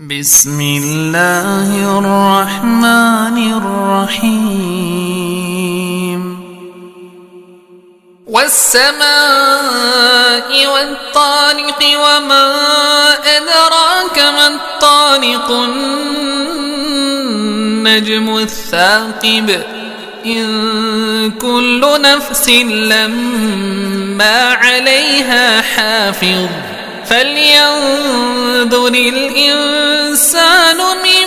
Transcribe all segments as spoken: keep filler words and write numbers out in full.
بسم الله الرحمن الرحيم والسماء والطارق وما أدراك ما الطارق النجم الثاقب إن كل نفس لما عليها حافظ فلينظر الإنسان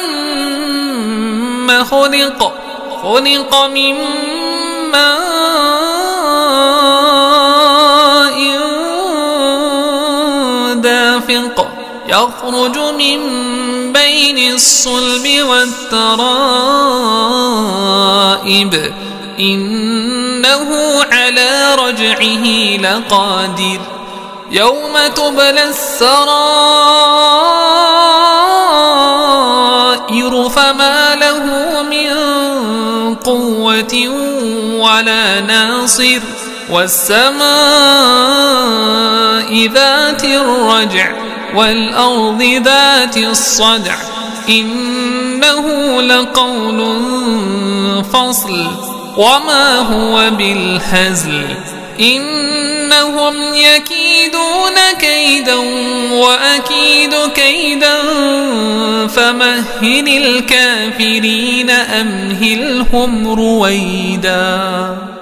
مما خلق خلق من ماء دافق يخرج من بين الصلب والترائب إنه على رجعه لقادر يوم تبلى السرائر فما له من قوة ولا ناصر والسماء ذات الرجع والأرض ذات الصدع إنه لقول فصل وما هو بالهزل إنهم يكيدون كيدا وأكيد كيدا فمهل الكافرين أمهلهم رويدا.